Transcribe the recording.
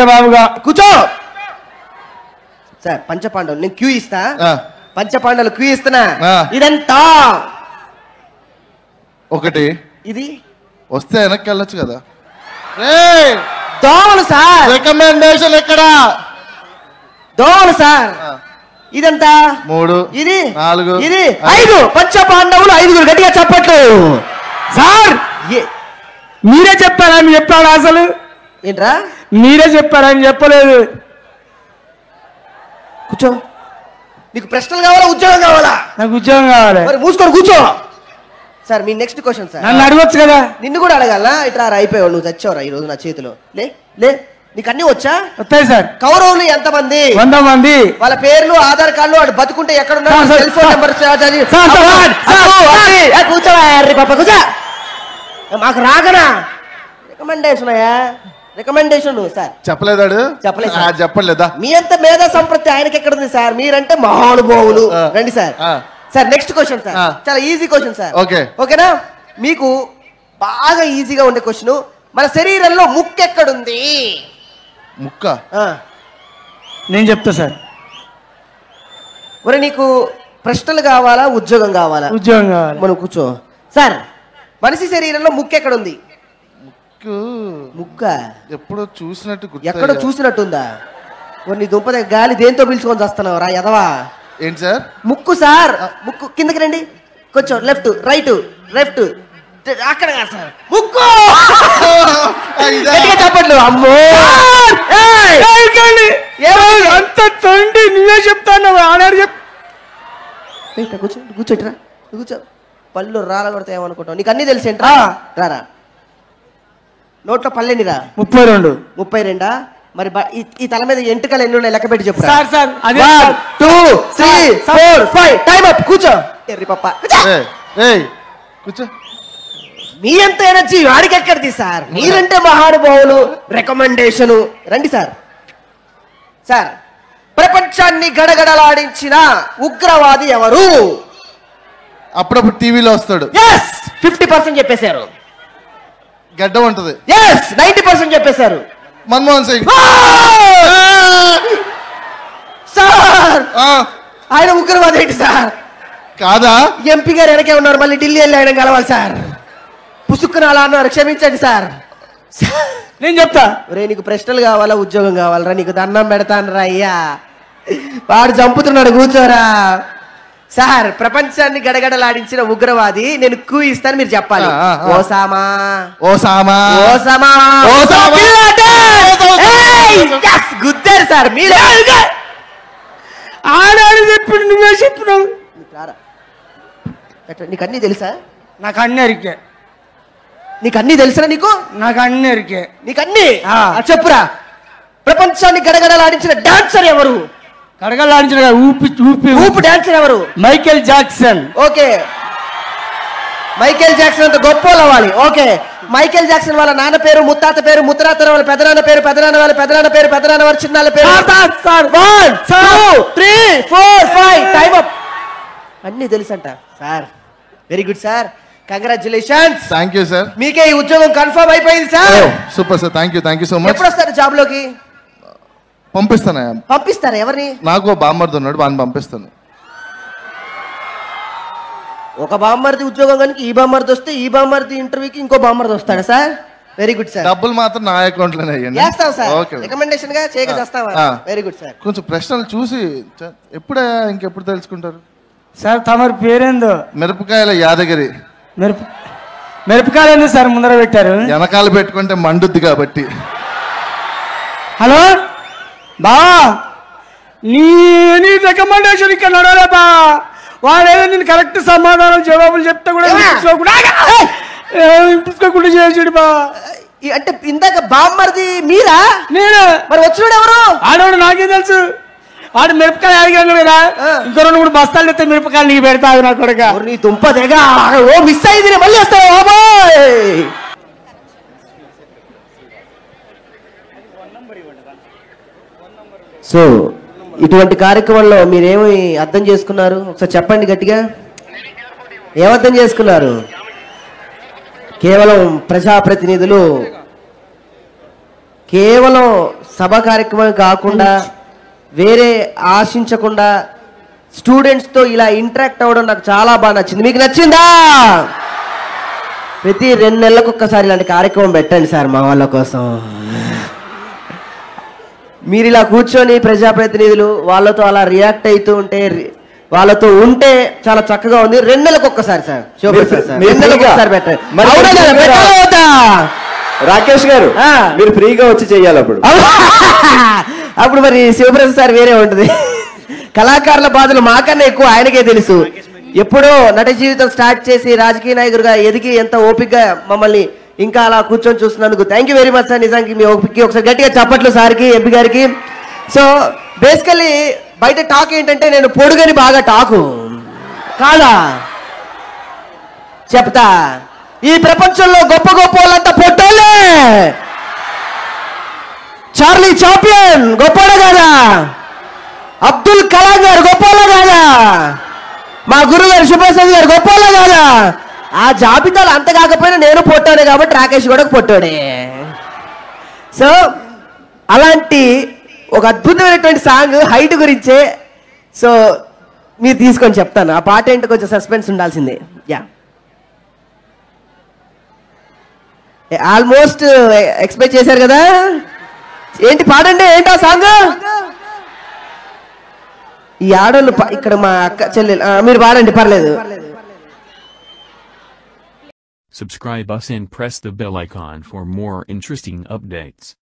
జవాబుగా కూర్చో సార్. పంచపాండవులు నేను క్యూ ఇస్తా. పంచపాండవులు క్యూ ఇస్తున్నా. ఇదంతా ఒకటి. ఇది వస్తే వెనక్కి వెళ్ళొచ్చు కదా. దోమలు సార్. రికమెండేషన్ ఎక్కడ? దోమలు సార్. ఇదంతా 3 ఇది 4 ఇది 5. పంచపాండవులు 5. గట్టిగా చెప్పట్లు సార్. మీరే చెప్పారా? అని చెప్పాడు అసలు. ఏంట్రా మీరే చెప్పారా? అని చెప్పలేదు. కూర్చో. నీకు ప్రశ్నలు కావాలా ఉద్యోగం కావాలా? నాకు ఉద్యోగం కావాలి. మరి మూసుకొని కూర్చో సార్. మీ నెక్స్ట్ క్వశ్చన్ సార్. నన్ను అడగొచ్చు కదా. నిన్ను కూడా అడగాలా? ఇట్లా అయిపోయావు, నువ్వు చచ్చావురా ఈ రోజు నా చేతిలో. లే లే నీకు అన్ని వచ్చా? వస్తాయి సార్. కౌరవులు ఎంతమంది? 100 మంది. వాళ్ళ పేర్లు, ఆధార్ కార్డులు, వాడు బతుకుంటే ఎక్కడున్నారు, సెల్ ఫోన్ నెంబర్. కూర్చో. మాకు రాగనా రికమెండేషన్? రికమెండేషన్ సార్ చెప్పలేదాడు? చెప్పలేదు. చెప్పలేదా? మీ అంత మేధా సంపత్తి ఆయనకి ఎక్కడుంది సార్? మీరంటే మహానుభావులు. రండి sir. Sir next question sir. చాలా ఈజీ క్వశ్చన్ సార్. ఓకేనా? మీకు బాగా ఈజీగా ఉండే క్వశ్చన్. మన శరీరంలో ముక్కు ఎక్కడుంది? ముక్క నేను చెప్తా సార్. మరి నీకు ప్రశ్నలు కావాలా ఉద్యోగం కావాలా? ఉద్యోగం కావాలి. మనం కూర్చో సార్. మనిషి శరీరంలో ముక్కు ఎక్కడుంది? ముక్క ఎప్పుడో చూసినట్టు. ఎక్కడో చూసినట్టుందా? కొన్ని దుంపద గాలి దేంతో పిలుచుకొని వస్తున్నావు రా ఎదవా? ఏంటి సార్? ముక్కు సార్. ముక్కు కిందకి రండి కొంచెం. లెఫ్ట్ రైట్ లెఫ్ట్ అక్కడ సార్. ముక్కు చెప్పట్లు. అమ్మో అంత తండ్రి నువ్వే చెప్తాను. ఆనాడు కూర్చో. కూర్చోట్రా కూర్చో. పళ్ళు రాల కొడతా ఏమనుకుంటావు? నీకు అన్ని తెలిసేంట్రా? రారా. నోట్లో పళ్ళెండిరా? 32. 32. మరి ఈ తల మీద ఎంటుకలు ఎన్ని ఉన్నాయి లెక్క పెట్టి చెప్పు. 1 2 3 4 5 టైం అప్. కూర్చో. ఎర్రి పప్ప కూర్చో. మీ అంత ఎనర్జీ వాడికి ఎక్కడిది సార్? మీరంటే మహానుభావులు. రికమెండేషన్ రండి సార్. సార్ ప్రపంచాన్ని గడగడలాడించిన ఉగ్రవాది ఎవరు? అప్పుడప్పుడు టీవీలో వస్తాడు. 50% చెప్పేశారు. గడ్డ ఉంటది. 90% చెప్పేశారు. మన్మోహన్ సింగ్ సార్. ఆయన ఉగ్రవాది ఏంటి సార్? కాదా? ఎంపీ గారు వెనకే ఉన్నారు. మళ్ళీ ఢిల్లీ వెళ్ళి ఆయన కలవాలి సార్. పుసుక్కున అలా అన్నారు. క్షమించండి సార్. నేను చెప్తా. రే నీకు ప్రశ్నలు కావాలా ఉద్యోగం కావాలరా? నీకు దండం పెడతాను రా అయ్యా. వాడు చంపుతున్నాడు. కూర్చోరా సార్. ప్రపంచాన్ని గడగడలాడించిన ఉగ్రవాది. నేను క్యూ ఇస్తాను, మీరు చెప్పాలి. ఓసామా ఓసామా ఓసామా గుద్దారు సార్. మీరు ఆడాడు చెప్పి నువ్వే చెప్పినావు. నీకు అన్నీ తెలుసా? నాకు అన్ని అరికే. నీకు అన్నీ తెలుసా? నాకు అన్ని అరికే. నీకు అన్ని చెప్పురా. ప్రపంచాన్ని గడగడలాడించిన డాన్సర్ ఎవరు? గడగడలాడించిన ఊపు డాన్సర్ ఎవరు? Michael Jackson. Okay. Michael Jackson అంత గొప్ప అవ్వాలి. ఓకే. మైకేల్ జాక్సన్ వాళ్ళ నాన్న పేరు, ముత్తాత పేరు, ముత్తరాత వాళ్ళ పెదనాన్న పేరు, పెదనాన్న వాళ్ళ పెదనాన్న పేరు, పెదనాన్న వాళ్ళ చిన్నాళ్ళ పేరు. 1 2 3 4 5 టైం అప్. అన్నీ తెలుసంట sir. Very good sir. Congratulations. Thank you sir. మీకే ఈ ఉద్యోగం కన్ఫర్మ్ అయిపోయింది sir. Super sir. Thank you so much. ఎప్పుడు వస్తారు జాబ్ లోకి? పంపిస్తాను. పంపిస్తారా? ఎవరిని? నాకు బామ్మర్ది ఉన్నాడు, వాడిని పంపిస్తాను. ఒక బామ్మర్ది ఉద్యోగం కనుక ఈ బామ్మర్ది వస్తే ఈ బామ్మర్ది ఇంటర్వ్యూకి ఇంకో బామ్మర్ది వస్తాడా సార్? Very good sir. డబ్బులు మాత్రం నా అకౌంట్ లోనే వేస్తాం సార్. రికమెండేషన్ గా చేయక చేస్తావా? Very good sir. కొంచెం ప్రశ్నలు చూసి ఎప్పుడే ఇంకెప్పుడు తెలుసుకుంటారు సార్? తమరి పేరేందో? మిరపకాయల యాదగిరి. మిరపకాయలు ఎందుకు సార్ ముందర పెట్టారు? వెనకాల పెట్టుకుంటే మండుద్ది కాబట్టి. హలో బా, నీ రికమెండేషన్ ఇక్కడ నడవలే బా. వాడేదో నేను కరెక్ట్ సమాధానం జవాబులు చెప్తే కూడా ఇంపించుకోకుండా చేసాడు బా. అంటే ఇందాక బామ్మర్ది మీరా? నేను. మరి వచ్చినాడు ఎవరు? ఆడవాడు నాకేం తెలుసు. వాడు మిరపకాయలు అడిగాను కదా. ఇంకో 2-3 బస్తాలు ఎత్తే మిరపకాయలు నీకు పెడతావు నా కొడుక. నీ దుంప దగ్గ. ఓ మిస్ అయింది, మళ్ళీ వస్తావు బాబాయ్. సో ఇటువంటి కార్యక్రమంలో మీరేమి అర్థం చేసుకున్నారు? ఒకసారి చెప్పండి గట్టిగా. ఏమర్థం చేసుకున్నారు? కేవలం ప్రజాప్రతినిధులు కేవలం సభ కార్యక్రమం కాకుండా వేరే ఆశించకుండా స్టూడెంట్స్తో ఇలా ఇంటరాక్ట్ అవ్వడం నాకు చాలా బాగా నచ్చింది. మీకు నచ్చిందా? ప్రతి 2 నెలలకు ఒక్కసారి ఇలాంటి కార్యక్రమం పెట్టండి సార్ మా వాళ్ళ కోసం. మీరు ఇలా కూర్చొని ప్రజాప్రతినిధులు వాళ్ళతో అలా రియాక్ట్ అవుతూ ఉంటే వాళ్ళతో ఉంటే చాలా చక్కగా ఉంది. 2 నెలలకు ఒక్కసారి సార్ శివప్రసాద్ సార్ 2 నెలలకు ఒక్కసారి పెట్టండి. రాకేష్ గారు మీరు ఫ్రీగా వచ్చి చెయ్యాలి అప్పుడు మరి శివప్రసాద్ సార్ వేరే ఉంటుంది. కళాకారుల బాధలు మాకన్నా ఎక్కువ ఆయనకే తెలుసు. ఎప్పుడో నట జీవితం స్టార్ట్ చేసి రాజకీయ నాయకుడిగా ఎదిగి ఎంత ఓపికగా మమ్మల్ని ఇంకా అలా కూర్చొని చూస్తున్నందుకు thank you very much sir. నిజానికి మీ ఓపికకి ఒకసారి గట్టిగా చప్పట్లు సార్కి, ఎంపీ గారికి. సో బేసికల్లీ బయట టాక్ ఏంటంటే నేను పొడుగని బాగా టాకు కాదా చెప్తా. ఈ ప్రపంచంలో గొప్ప గొప్ప వాళ్ళంతా పొట్టోళ్ళే. చార్లీ చాప్లిన్ గొప్పవాడు కాదా? అబ్దుల్ కలాం గారు గొప్పవాళ్ళ కాదా? మా గురువు గారు శుభ్రసాద్ గారు గొప్పవాళ్ళ కాదా? ఆ జాబితాలు అంత కాకపోయినా నేను పొట్టాడే కాబట్టి రాకేష్ కూడా పొట్టాడే. సో అలాంటి ఒక అద్భుతమైనటువంటి సాంగ్ హైట్ గురించే. సో మీరు తీసుకొని చెప్తాను. ఆ పాట ఏంటో కొంచెం సస్పెన్స్ ఉండాల్సిందే. యా ఆల్మోస్ట్ ఎక్స్పెక్ట్ చేశారు కదా. ఏంటి పాడండి, ఏంటో సాంగ్? ఈ ఆడోళ్ళు ఇక్కడ మా అక్క చెల్లెలు మీరు పాడండి పర్లేదు. Subscribe us and press the bell icon for more interesting updates.